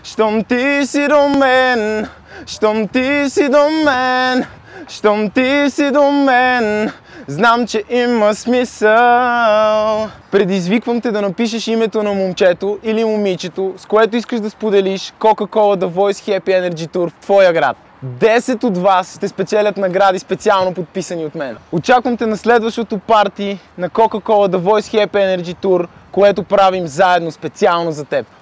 Щом ти си до мен, щом ти си до мен, щом ти си до мен, знам, че има смисъл. Предизвиквам те да напишеш името на момчето или момичето, с което искаш да споделиш Coca-Cola The Voice Happy Energy Tour в твоя град. 10 от вас ще спечелят награди, специално подписани от мен. Очаквам те на следващото парти на Coca-Cola The Voice Happy Energy Tour, което правим заедно специално за теб.